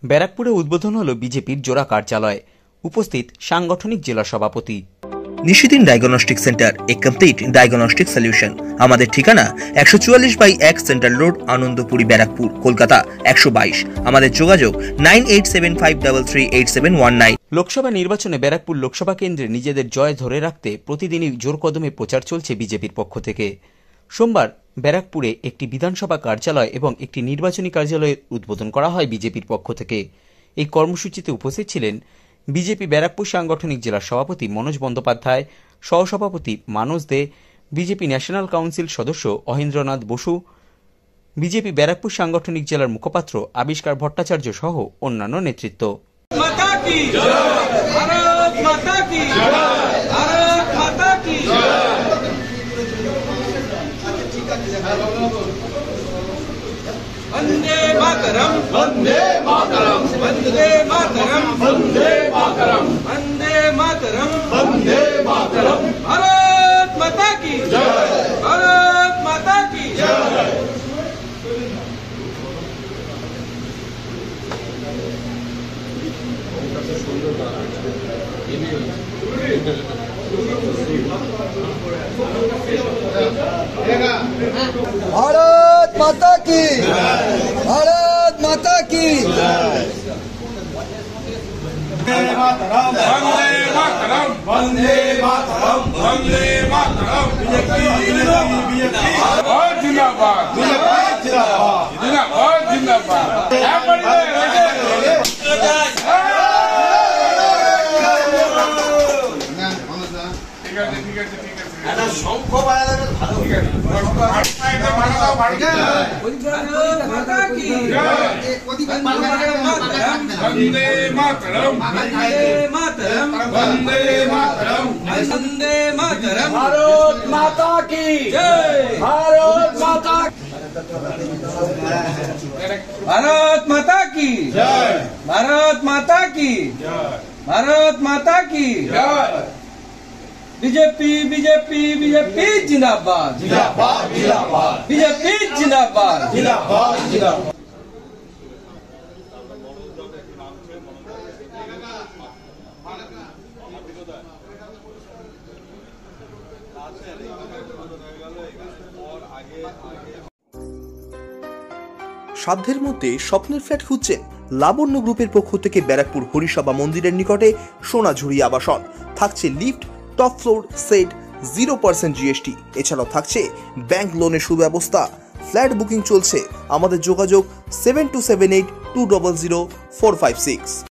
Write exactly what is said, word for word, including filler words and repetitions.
ব্যারাকপুরে উদ্বোধন হল বিজেপির জোড়া কার্যালয়। উপস্থিত সাংগঠনিক জেলা সভাপতি। Nishidin diagnostic centre, a complete diagnostic solution. আমাদের ঠিকানা একশো চুয়াল্লিশ বাই এক সেন্ট্রাল রোড, আনন্দপুরি, ব্যারাকপুর, কলকাতা একশো বাইশ। আমাদের যোগাযোগ nine eight seven five three three eight seven one nine. Lok Sabha নির্বাচনে ব্যারাকপুর লোকসভা কেন্দ্রে নিজেদের জয় ধরে রাখতে প্রতিদিনই জোর কদমে প্রচার চলছে বিজেপির পক্ষ থেকে। সোমবার ব্যারাকপুরে একটি বিধানসভা কার্যালয় এবং একটি নির্বাচনী কার্যালয়ের উদ্বোধন করা হয় বিজেপির পক্ষ থেকে। এই কর্মসূচিতে উপস্থিত ছিলেন বিজেপি ব্যারাকপুর সাংগঠনিক জেলার সভাপতি মনোজ বন্দ্যোপাধ্যায়, সহসভাপতি Manas De, BJP national council সদস্য অহিন্দ্রনাথ বসু, বিজেপি ব্যারাকপুর সাংগঠনিক জেলার মুখপাত্র আবিষ্কার ভট্টাচার্য সহ অন্যান্য নেতৃত্ব। वंदे मातरम, वंदे मातरम, वंदे मातरम, वंदे मातरम, वंदे मातरम, वंदे मातरम। भारत माता की जय, भारत माता की जय। भारत माता की, भारत माता की। वंदे मातरम, वंदे मातरम, वंदे मातरम, वंदे मातरम। जिंदाबाद, जिंदाबाद, जिंदाबाद, जिंदाबाद, जिंदाबाद। ঠিক আছে, ঠিক আছে, ঠিক আছে। এটা শঙ্খ বাজালে ভালো। ঠিক আছে। মাতা কি জয়। वंदे मातरम, वंदे मातरम, वंदे मातरम, वंदे मातरम। भारत माता की जय, भारत माता, भारत माता की जय, भारत माता की जय, भारत माता की जय। बीजेपी, बीजेपी, बीजेपी जिंदाबाद, जिंदाबाद, जिंदाबाद, बीजेपी जिंदाबाद, जिंदाबाद, जिंदाबाद। সাধ্যের মধ্যে স্বপ্নের ফ্ল্যাট খুঁজছেন? লাবণ্য গ্রুপের পক্ষ থেকে ব্যারাকপুর হরিসভা মন্দিরের নিকটে সোনাঝুরি আবাসন। থাকছে lift, top floor, set, zero percent GST. এছাড়াও থাকছে ব্যাংক লোনের সুব্যবস্থা। ফ্ল্যাট বুকিং চলছে। আমাদের যোগাযোগ seven two seven eight two double zero four five six.